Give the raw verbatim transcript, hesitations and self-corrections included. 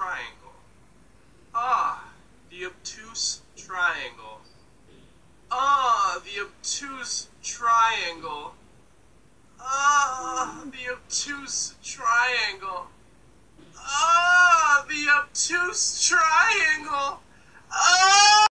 triangle. Ah, the obtuse triangle. Ah, the obtuse triangle. Ah, the obtuse triangle. Ah, the obtuse triangle. Ah!